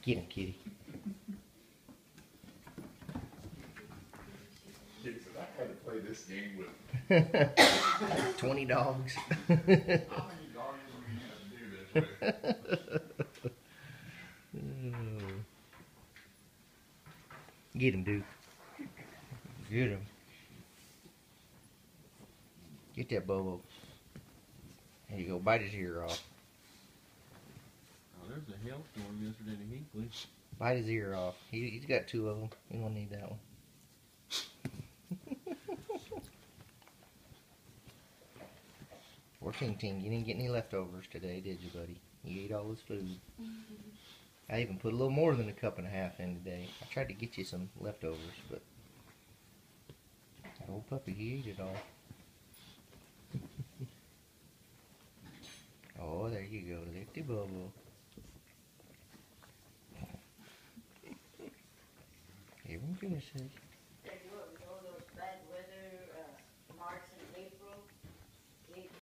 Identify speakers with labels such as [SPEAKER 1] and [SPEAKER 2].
[SPEAKER 1] Get him, kitty.
[SPEAKER 2] Kid said, I had to play this game with
[SPEAKER 1] 20 dogs.
[SPEAKER 2] how many dogs do we have to do this with?
[SPEAKER 1] Get him, dude. Get him. Get that Bobo. There you go. Bite his ear off.
[SPEAKER 3] Oh, there's a hailstorm yesterday to Hinkley.
[SPEAKER 1] Bite his ear off. He's got 2 of them. You won't need that one. Poor Ting Ting. You didn't get any leftovers today, did you, buddy? You ate all his food. I even put a little more than a cup and a half in today. I tried to get you some leftovers, but that old puppy, he ate it all. Oh, there you go, Lifty Bobo. Everyone finishes.